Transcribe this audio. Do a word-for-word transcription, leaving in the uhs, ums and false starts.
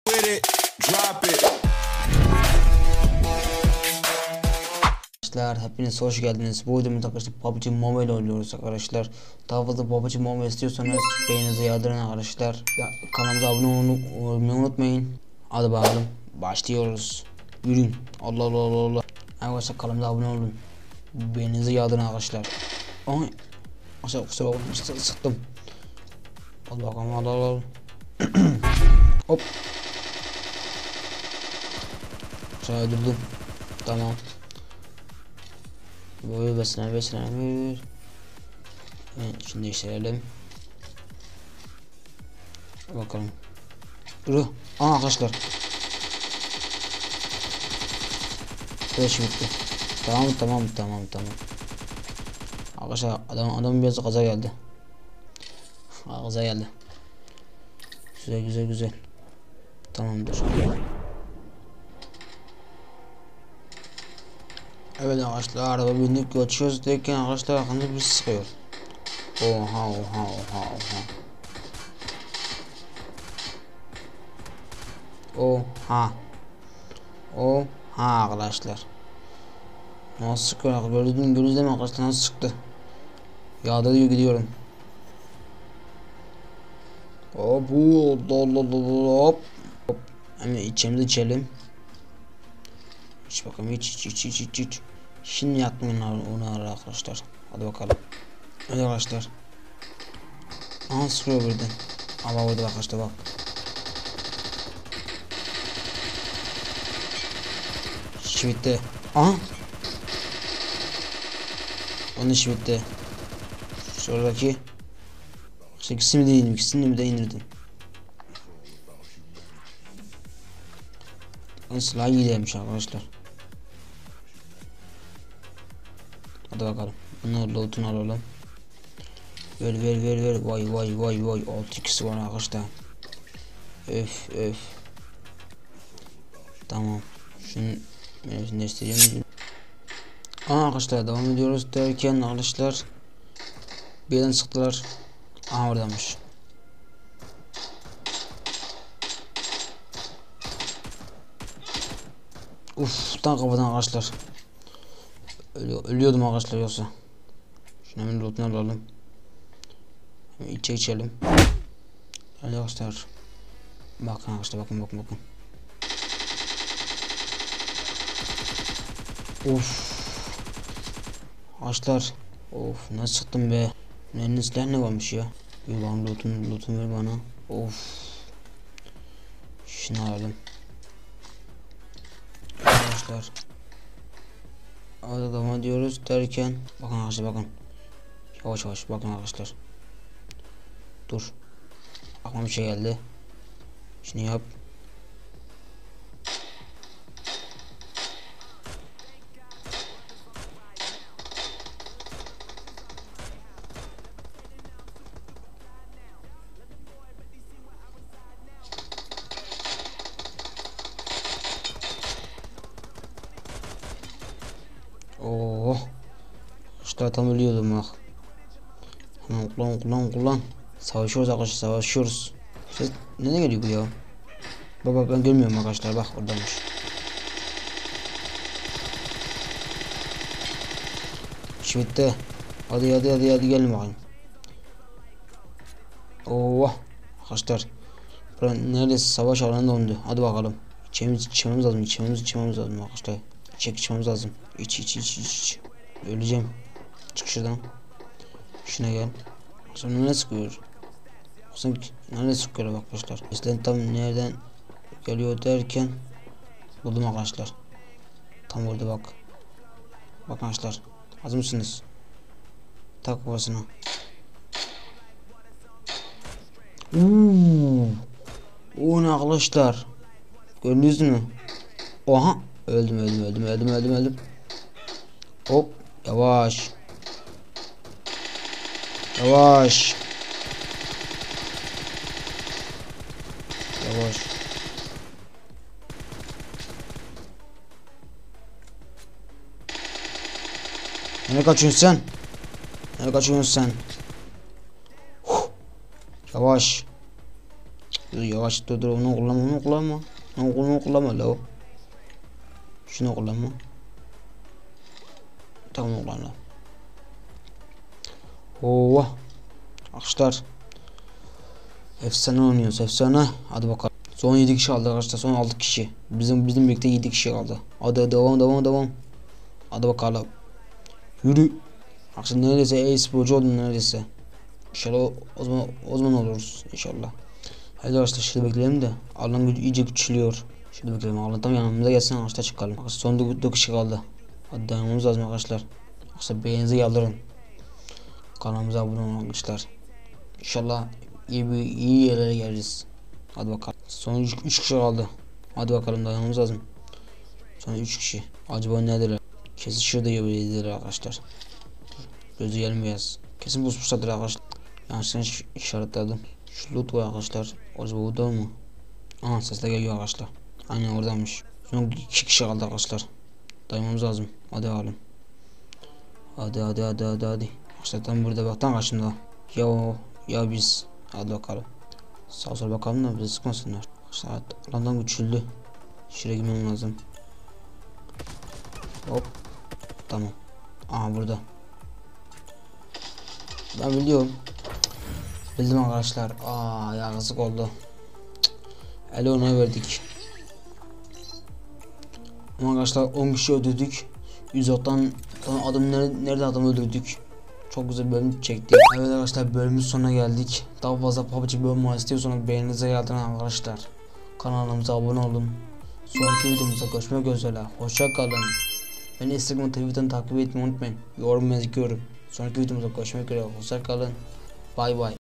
Arkadaşlar hepiniz hoş geldiniz. Bu videomda arkadaşlar P U B G Mobile oynuyoruz arkadaşlar. Daha fazla P U B G Mobile istiyorsanız beğeninizi yağdırın arkadaşlar. Ya, kanalımıza abone olmayı unutmayın. Hadi bakalım başlıyoruz. Yürüyün. Allah Allah Allah Allah. Arkadaşlar kanalımıza abone olun. Beğeninizi yağdırın arkadaşlar. Ay. Aşağı kusura bakmayın, sıktım. Hadi bakalım, Allah Allah. Hop. Aşağı öldürdüm. Tamam. Böyle besine besine bir. Evet, şimdi değiştirelim. Bakalım. Dur. Aa arkadaşlar. Beş bitti. Tamam tamam tamam tamam. Arkadaşlar adam adam biraz gaza geldi. Aa, gaza geldi. Güzel güzel güzel. Tamamdır. Evet arkadaşlar, araba bindik geçiyoruz derken arkadaşlar arkamda bir sıkıyor. Oha oha oha oha. Oha. Oha arkadaşlar. Nasıl sıkıyor? Gördüğünüz gibi mi arkadaşlar, nasıl sıktı? Yağda diyor, gidiyorum. Hop hop hop. Hemen içimizi içelim. İç bakalım, iç iç iç iç iç iç. Şimdi yakmayın onu arkadaşlar. Hadi bakalım. Hadi arkadaşlar. Aha sıkıyor birden. Ama orada arkadaşlar bak. İş bitti. Aha. Onun iş bitti. Sonraki. İşte ikisini de indim. İkisini de indirdim. Onun silahı iyi demiş arkadaşlar. Hadi bakalım. Bunu loot'unu alalım. Ver ver ver ver. Vay vay vay vay. altı x var arkadaşlar. Öf öf. Tamam. Şunu ben değiştireyim. Aa arkadaşlar devam ediyoruz derken arkadaşlar bir yerden sıktılar. Aha oradaymış. Uf, tam kafadan arkadaşlar. Ölü ölüyordum arkadaşlar yoksa. Şunu hemen loot'unu alalım. Hemen içe içelim. Hadi arkadaşlar. Bakın arkadaşlar, bakın bakın bakın. Of. Arkadaşlar. Of, nasıl çıktım be. Ne silah ne varmış ya. Bir bana loot'unu loot'unu ver bana. Of. Şunu alalım. Arkadaşlar. Arada devam ediyoruz derken bakın arkadaşlar, bakın. Yavaş yavaş bakın arkadaşlar. Dur. Aklıma bir şey geldi. Şunu yap. Oo. İşte tam ölüyordum bak. Hemen kullan kullan kullan. Savaşıyoruz arkadaşlar, savaşıyoruz. Ses nereye geliyor bu ya? Baba ben görmüyorum arkadaşlar, bak oradaymış. İş bitti. Hadi hadi hadi hadi gelin bakayım. Oo arkadaşlar. Buranın neredeyse savaş alanı dondu. Hadi bakalım. İçmemiz içmemiz lazım. İçmemiz içmemiz lazım arkadaşlar. İçecek içmemiz lazım. İç iç iç iç. Öleceğim. Çık şuradan. Şuna gel. Sonra ne sıkıyor? Sanki nerede sıkıyor bak arkadaşlar. İşte tam nereden geliyor derken buldum arkadaşlar. Tam orada bak. Bak arkadaşlar. Hazır mısınız? Tak kafasına. Uuu. O ne arkadaşlar? Gördünüz mü? Oha. Öldüm öldüm öldüm öldüm öldüm öldüm. Hop. Yavaş. Yavaş. Yavaş. Nereye kaçıyorsun sen? Nereye kaçıyorsun sen? Huh. Yavaş. Dur yavaş dur dur onu kullanma onu kullanma. Onu kullanma kullanma la. Şunu kullanma. Tamam kullanma. Oo. Arkadaşlar. Efsane oynuyoruz efsane. Hadi bakalım. Son yedi kişi kaldı arkadaşlar. Son altı kişi. Bizim bizim birlikte yedi kişi kaldı. Hadi devam devam devam. Hadi bakalım. Yürü. Arkadaşlar neredeyse e-sporcu oldum neredeyse. İnşallah o zaman o zaman oluruz inşallah. Hadi arkadaşlar şurada bekleyelim de Allah'ın gücü iyice küçülüyor. Şurada bekleyelim. Allah tam yanımıza gelsin arkadaşlar çıkalım. Arkadaşlar son dokuz kişi kaldı. Hadi dayanmamız lazım arkadaşlar. Arkadaşlar beğeninizi yaldırın. Kanalımıza abone olun arkadaşlar. İnşallah iyi bir iyi yerlere geliriz. Hadi bakalım. Son üç kişi kaldı. Hadi bakalım dayanmamız lazım. Son üç kişi. Acaba nedir? Kesin şurada yiyebilirler arkadaşlar. Gözü gelmeyeceğiz. Kesin busmuşlardır arkadaşlar. Yanlışlıkla işaretledim. Şu loot var arkadaşlar. Acaba o da mı? Aha sesle geliyor arkadaşlar. Aynen oradaymış. Son iki kişi kaldı arkadaşlar. Dayanmamız lazım. Hadi bakalım. Hadi hadi hadi hadi hadi. Arkadaşlar tam burada bak tam karşımda. Ya o ya biz. Hadi bakalım. Sağ sol bakalım da bizi sıkmasınlar. Arkadaşlar alandan küçüldü. Şuraya girmem lazım. Hop. Tamam. Aha burada. Ben biliyorum. Bildim arkadaşlar. Aa ya yazık oldu. Ele ona verdik. Ama arkadaşlar on kişi öldürdük. yüz ottan adam nerede, nerede adam öldürdük. Çok güzel bölüm çektik. Evet arkadaşlar bölümün sonuna geldik. Daha fazla P U B G bölümü istiyorsanız beğeninize yaldırın arkadaşlar. Kanalımıza abone olun. Sonraki videomuzda görüşmek üzere. Hoşça kalın. Beni Instagram, Twitter'dan takip etmeyi unutmayın. Yorum yazıyorum. Sonraki videomuzda görüşmek üzere. Hoşça kalın. Bay bay.